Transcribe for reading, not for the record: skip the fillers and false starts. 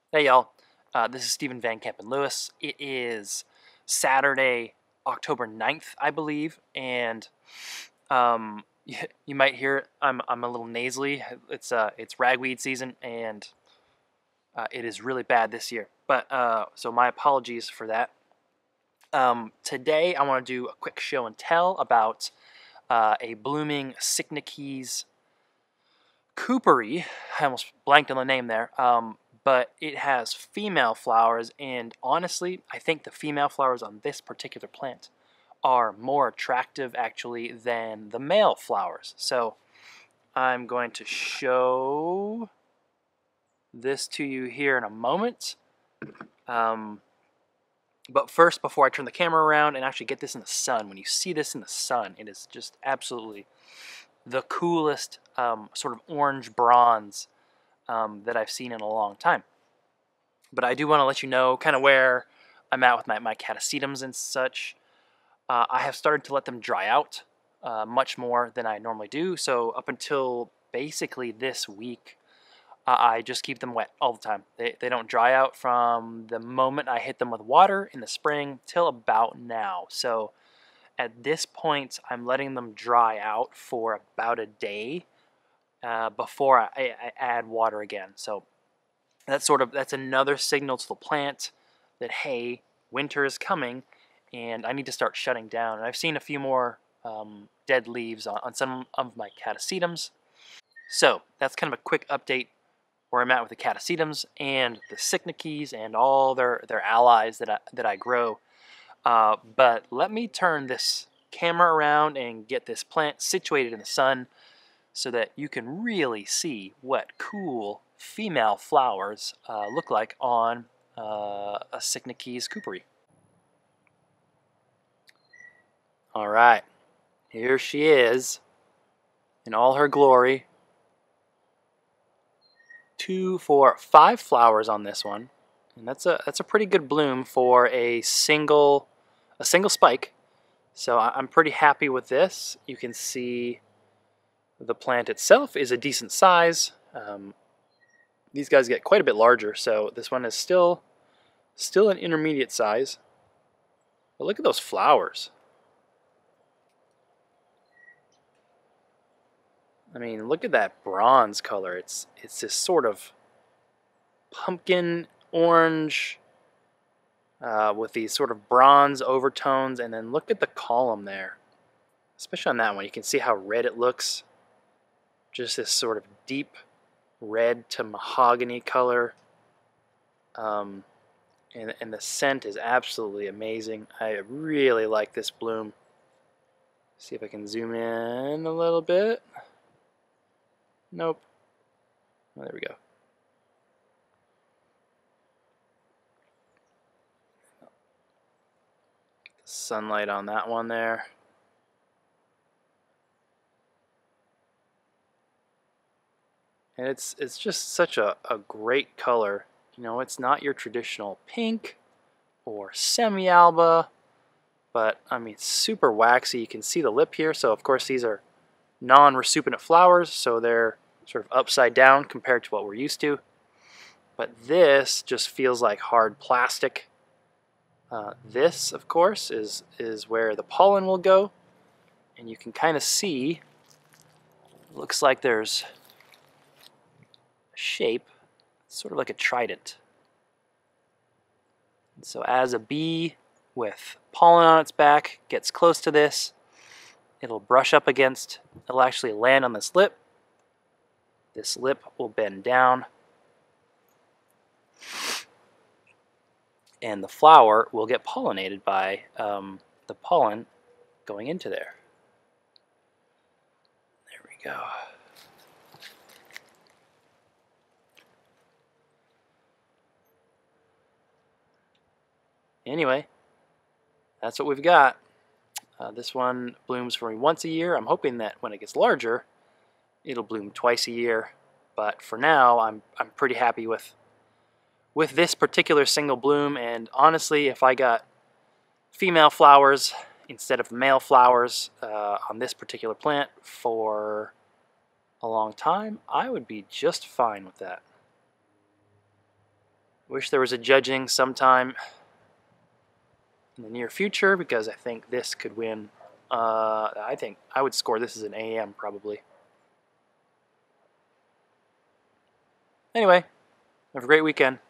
Hey y'all, this is Stephen Van Kampen-Lewis. It is Saturday, October 9th, I believe, and you might hear it. I'm a little nasally. It's ragweed season, and it is really bad this year. But so my apologies for that. Today I want to do a quick show and tell about a blooming Cycnoches cooperi. I almost blanked on the name there. But it has female flowers, and honestly, I think the female flowers on this particular plant are more attractive actually than the male flowers. So I'm going to show this to you here in a moment. But first, before I turn the camera around and actually get this in the sun, when you see this in the sun, it is just absolutely the coolest sort of orange bronze that I've seen in a long time. But I do want to let you know kind of where I'm at with my catasetums and such. I have started to let them dry out much more than I normally do. So up until basically this week, I just keep them wet all the time. They don't dry out from the moment I hit them with water in the spring till about now. So at this point, I'm letting them dry out for about a day before I add water again. So that's another signal to the plant that, hey, winter is coming and I need to start shutting down. And I've seen a few more dead leaves on some of my catasetums. So that's kind of a quick update where I'm at with the catasetums and the Cycnoches and all their allies that I grow. But let me turn this camera around and get this plant situated in the sun so that you can really see what cool female flowers look like on a Cycnoches cooperi. All right, here she is in all her glory. 2, 4, 5 flowers on this one, and that's a pretty good bloom for a single spike. So I'm pretty happy with this. You can see the plant itself is a decent size. These guys get quite a bit larger, so this one is still an intermediate size. But look at those flowers. I mean, look at that bronze color. It's this sort of pumpkin orange with these sort of bronze overtones, and then look at the column there. Especially on that one, you can see how red it looks. Just this sort of deep red to mahogany color. And the scent is absolutely amazing. I really like this bloom. See if I can zoom in a little bit. Nope. Oh, there we go. Get the sunlight on that one there. And it's just such a great color. You know, it's not your traditional pink or semi-alba, but I mean, super waxy. You can see the lip here. So of course these are non-resuppinant flowers, so they're sort of upside down compared to what we're used to. But this just feels like hard plastic. This, of course, is where the pollen will go, and you can kind of see. Looks like there's a shape, sort of like a trident. And so as a bee with pollen on its back gets close to this, it'll brush up against, it'll actually land on this lip. This lip will bend down, and the flower will get pollinated by the pollen going into there. There we go. Anyway, that's what we've got. This one blooms for me once a year. I'm hoping that when it gets larger, it'll bloom twice a year. But for now, I'm pretty happy with this particular single bloom. And honestly, if I got female flowers instead of male flowers on this particular plant for a long time, I would be just fine with that. Wish there was a judging sometime in the near future, because I think this could win. I think I would score this as an AM probably. Anyway, have a great weekend.